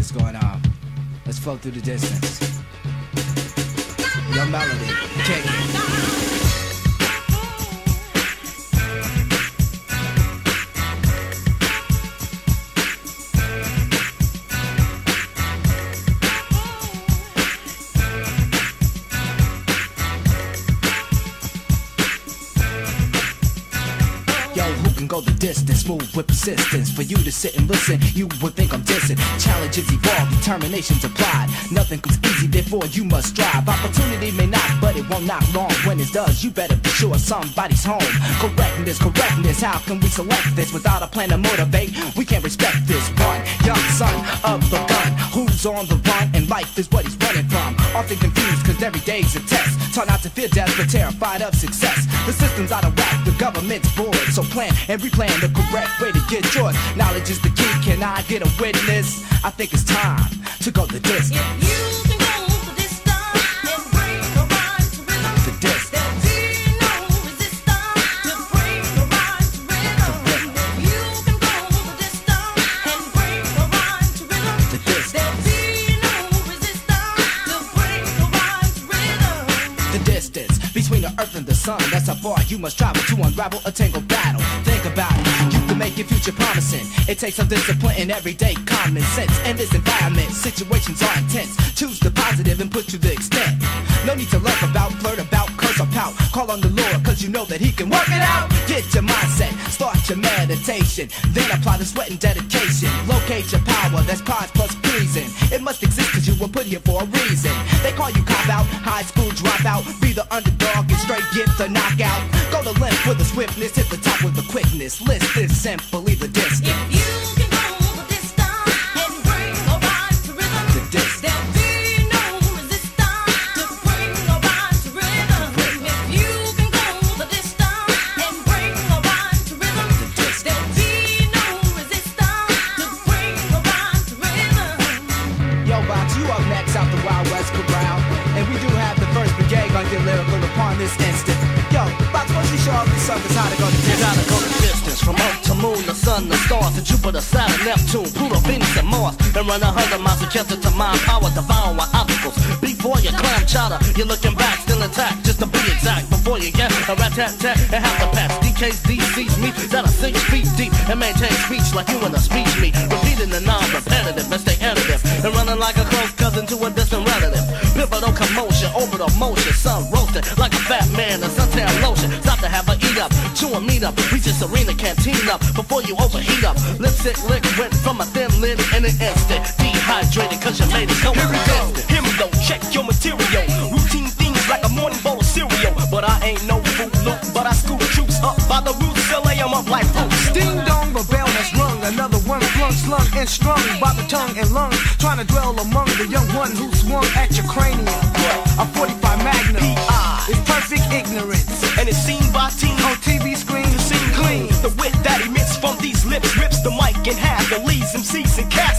what's going on. Let's flow through the distance. Yo, Melody, kick it. Go the distance, move with persistence. For you to sit and listen, you would think I'm dissing. Challenges evolve, determination's applied. Nothing comes easy, therefore you must strive. Opportunity may knock, but it won't knock long. When it does, you better be sure somebody's home. Correctness, how can we select this? Without a plan to motivate, we can't respect this. One young son of the gun, who's on the run, and life is what he's running from. Often confused, cause every day's a test. Taught not to fear death, but terrified of success. The system's out of whack, the government's bored. So plan and replan the correct way to get yours. Knowledge is the key, can I get a witness? I think it's time to go the distance. If you can go the distance and bring a rhyme to rhythm, the distance. there'll be no resistance to bring a rhyme to rhythm. If you can go the distance and bring a rhyme to rhythm, the distance. there'll be no resistance to bring a rhyme to rhythm. The distance between the earth and the sun, that's how far you must travel to unravel a tangled battle. Think about it, you can make your future promising. It takes some discipline and everyday common sense. In this environment, situations are intense. Choose the positive and push to the extent. No need to laugh about, flirt about, curse or pout. Call on the Lord, cause you know that he can work it out. Get your mindset, start your meditation, then apply the sweat and dedication. Locate your power, that's pride plus reason. It must exist cause you were put here for a reason. They call you cop out, high school dropout. Be the underdog and straight get the knockout. Go to length with the swiftness, hit the top with the quickness. List is simply the distance. If you can go the distance and bring a rhyme to rhythm, the distance. there'll be no resistance to bring a rhyme to rhythm. If you can go the distance and bring a rhyme to rhythm, the distance. there'll be no resistance to bring a rhyme to rhythm. Yo, Box, you up next out the Wild West Corral. And we do have the first brigade gonna get lyrical upon this instant. Yo, Box, why don't you show off these suckers how to go the distance? You gotta go the distance, from Earth to Moon, the Sun, the stars, to Jupiter, Saturn, Neptune, Pluto, Venus, and Mars. And run 100 miles to catch it to mind power, devouring obstacles. Before you climb chowder, you're looking back, still intact, just to be exact. Before you get a rat-tat-tat and have to pass DKs, DCs, me, that are 6 feet deep and maintain speech like you in a speech meet. Repeating the non-repetitive and stay editive, and running like a close cousin to a distant relative. Pivotal commotion, orbital motion, sun roasted like a fat man, a suntan lotion. Stop to have a eat up, chew a meat up, reach this arena canteen up before you overheat up. Lipstick liquid from a thin lid in an instant. Dehydrated cause you made it go. Here we go, hear me though, check your material. Routine things like a morning bowl of cereal. But I ain't no fruit loop, but I scoop troops up by the roots till lay 'em up like fruits. Ding dong, the bell has rung. Another one flung, slung, and strung by the tongue and lungs. Trying to dwell among the young one who swung at your cranium. A 45 Magnum is perfect ignorance. And it's seen by teens On TV screens, to seem clean. The wit that emits from these lips rips the mic in half and leaves them seats and cats.